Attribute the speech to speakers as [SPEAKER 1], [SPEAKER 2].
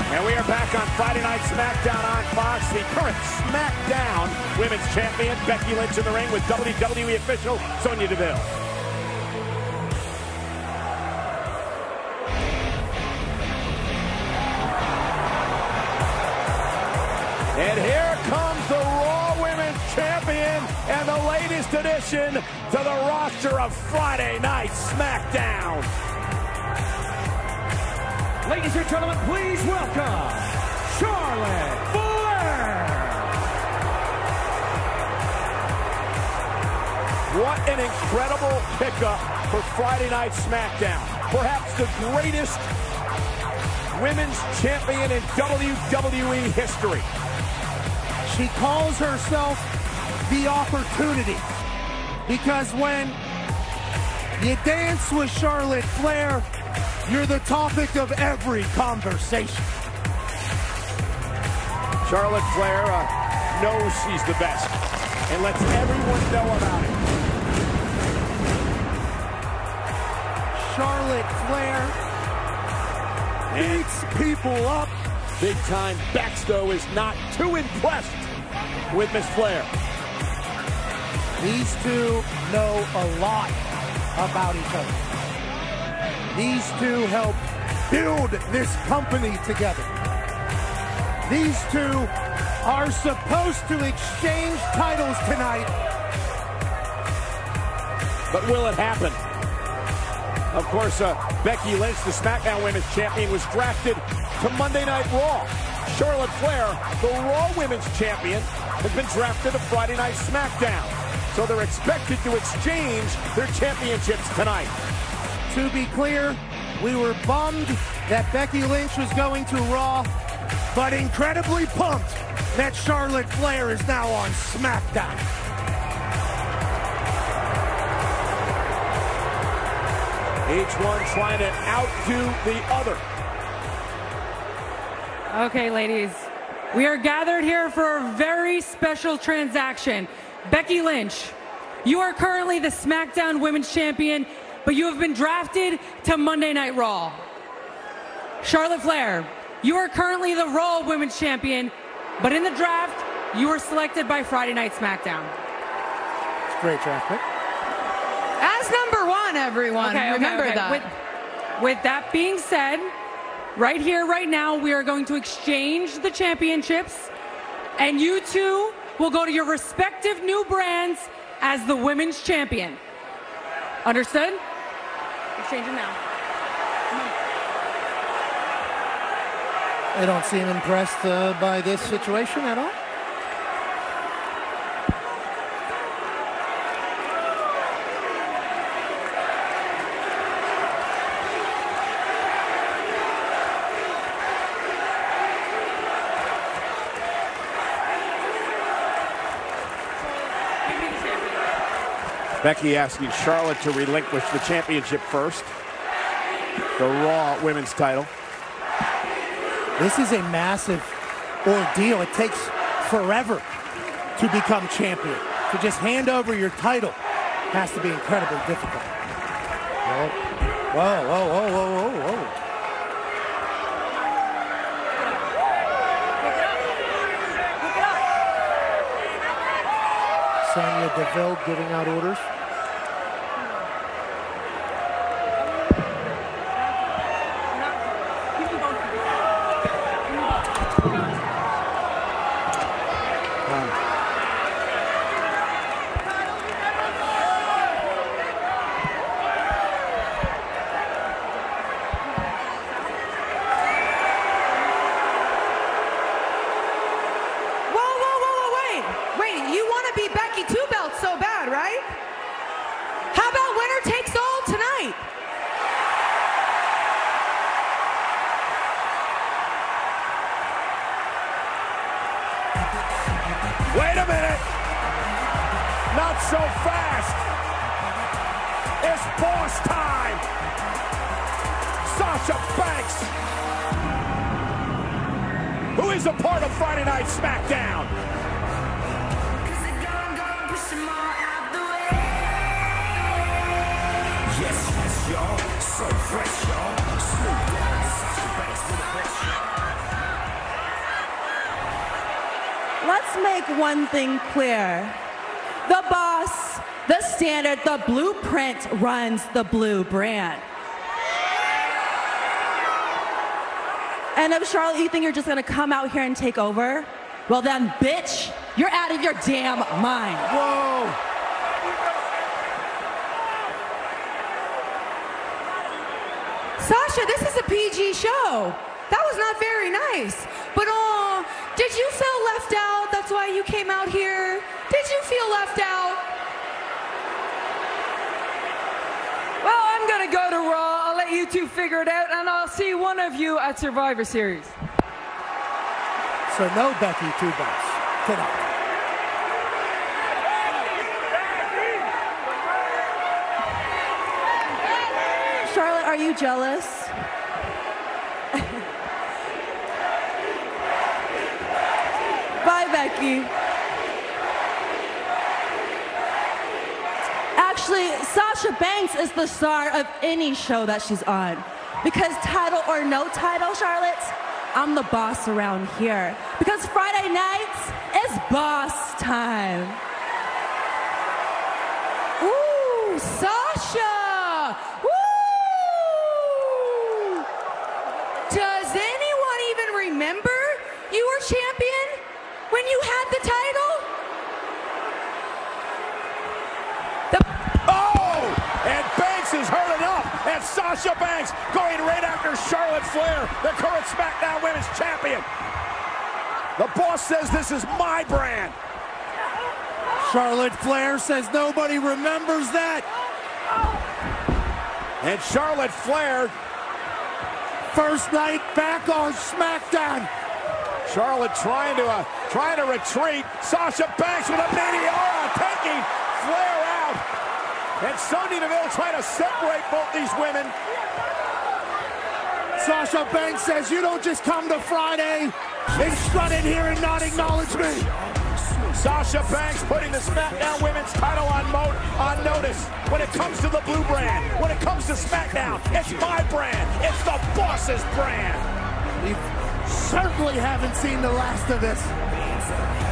[SPEAKER 1] And we are back on Friday Night SmackDown on Fox. The current SmackDown Women's Champion, Becky Lynch, in the ring with WWE official Sonya Deville. And here comes the Raw Women's Champion and the latest addition to the roster of Friday Night SmackDown.
[SPEAKER 2] Ladies and gentlemen, please welcome Charlotte Flair.
[SPEAKER 1] What an incredible pickup for Friday Night SmackDown. Perhaps the greatest women's champion in WWE history.
[SPEAKER 3] She calls herself the Opportunity, because when you dance with Charlotte Flair, you're the topic of every conversation.
[SPEAKER 1] Charlotte Flair knows she's the best and lets everyone know about it.
[SPEAKER 3] Charlotte Flair beats people up.
[SPEAKER 1] Big time. Baxter is not too impressed with Miss Flair.
[SPEAKER 3] These two know a lot about each other. These two helped build this company together. These two are supposed to exchange titles tonight.
[SPEAKER 1] But will it happen? Of course, Becky Lynch, the SmackDown Women's Champion, was drafted to Monday Night Raw. Charlotte Flair, the Raw Women's Champion, has been drafted to Friday Night SmackDown. So they're expected to exchange their championships tonight.
[SPEAKER 3] To be clear, we were bummed that Becky Lynch was going to Raw, but incredibly pumped that Charlotte Flair is now on SmackDown.
[SPEAKER 1] Each one trying to outdo the other.
[SPEAKER 4] Okay, ladies, we are gathered here for a very special transaction. Becky Lynch, you are currently the SmackDown Women's Champion, but you have been drafted to Monday Night Raw. Charlotte Flair, you are currently the Raw Women's Champion, but in the draft, you were selected by Friday Night SmackDown.
[SPEAKER 3] Great draft pick.
[SPEAKER 5] As number one, everyone. Remember that.
[SPEAKER 4] With that being said, right here, right now, we are going to exchange the championships, and you two will go to your respective new brands as the Women's Champion. Understood? Exchanging now.
[SPEAKER 3] I don't seem impressed by this situation at all.
[SPEAKER 1] Becky asking Charlotte to relinquish the championship first. The Raw Women's title.
[SPEAKER 3] This is a massive ordeal. It takes forever to become champion. To just hand over your title has to be incredibly difficult. Whoa, whoa, whoa, whoa, whoa, whoa, whoa. Sonya Deville giving out orders.
[SPEAKER 1] Wait a minute! Not so fast! It's boss time! Sasha Banks! Who is a part of Friday Night SmackDown?
[SPEAKER 6] Yes, y'all. So fresh, y'all. Snoop Dogg, Sasha Banks with a fresh. let's make one thing clear. The boss, the standard, the blueprint runs the blue brand. And if Charlotte, you think you're just gonna come out here and take over? Well then, bitch, you're out of your damn mind.
[SPEAKER 1] Whoa!
[SPEAKER 5] Sasha, this is a PG show. That was not very nice. But did you feel left out? That's why you came out here. Did you feel left out?
[SPEAKER 2] Well, I'm gonna go to Raw. I'll let you two figure it out, and I'll see one of you at Survivor Series.
[SPEAKER 3] So no Becky 2 belts tonight.
[SPEAKER 6] Charlotte, are you jealous? Bye, Becky. Actually, Sasha Banks is the star of any show that she's on. Because title or no title, Charlotte, I'm the boss around here. Because Friday nights is boss time.
[SPEAKER 5] Ooh, Sasha! Woo! Does anyone even remember you were champion when you had the title?
[SPEAKER 1] And Banks has heard enough. And Sasha Banks going right after Charlotte Flair, the current SmackDown Women's Champion. The boss says this is my brand.
[SPEAKER 3] Charlotte Flair says nobody remembers that.
[SPEAKER 1] And Charlotte Flair,
[SPEAKER 3] First night back on SmackDown.
[SPEAKER 1] Charlotte trying to retreat. Sasha Banks with a Maniora taking Flair out. And Sonya Deville trying to separate both these women.
[SPEAKER 3] Sasha Banks says, you don't just come to Friday and strut in here and not acknowledge me.
[SPEAKER 1] Sasha Banks putting the SmackDown Women's title on notice. When it comes to the blue brand, when it comes to SmackDown, it's my brand. It's the boss's brand.
[SPEAKER 3] We certainly haven't seen the last of this.